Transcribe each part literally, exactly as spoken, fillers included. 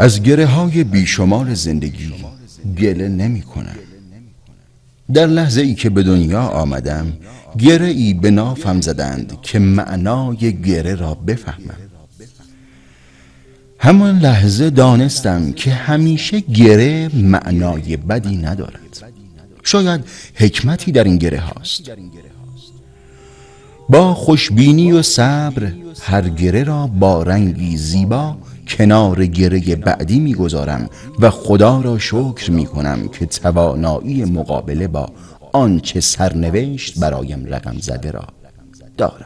از گره های بیشمار زندگی گله نمی کنم. در لحظه ای که به دنیا آمدم گره ای به نافم زدند که معنای گره را بفهمم. همان لحظه دانستم که همیشه گره معنای بدی ندارد. شاید حکمتی در این گره هاست. با خوشبینی و صبر هر گره را با رنگی زیبا کنار گره بعدی میگذارم و خدا را شکر میکنم که توانایی مقابله با آنچه سرنوشت برایم رقم زده را دارم.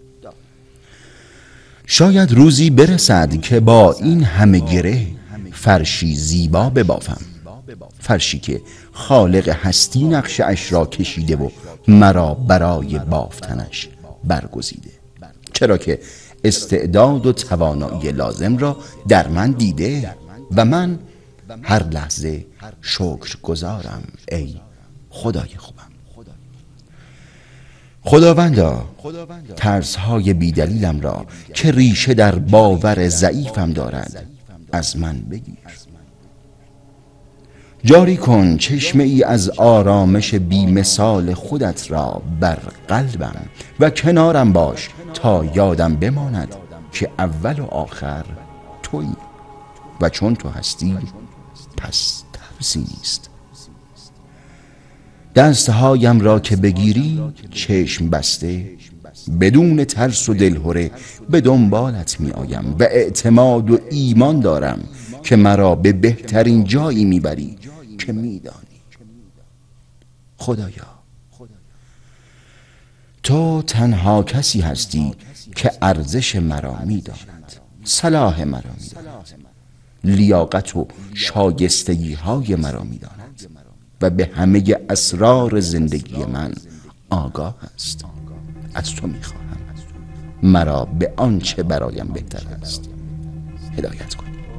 شاید روزی برسد که با این همه گره فرشی زیبا ببافم، فرشی که خالق هستی نقش اش را کشیده و مرا برای بافتنش برگزیده، چرا که استعداد و توانایی لازم را در من دیده و من هر لحظه شکر گزارم. ای خدای خوبم، خداوندا ترس‌های بی‌دلیلم را که ریشه در باور ضعیفم دارد از من بگیر. جاری کن چشمه ای از آرامش بی مثال خودت را بر قلبم و کنارم باش تا یادم بماند که اول و آخر تویی و چون تو هستی پس ترسی نیست. دستهایم را که بگیری چشم بسته بدون ترس و دلهره به دنبالت می آیم و اعتماد و ایمان دارم که مرا به بهترین جایی می بری که می دانی. خدایا تو تنها کسی هستی که ارزش مرا می داند، صلاح مرا می داند، لیاقت و شایستگی های مرا می داند و به همه اسرار زندگی من آگاه است. از تو می خواهم مرا به آنچه برایم بهتر است هدایت کن.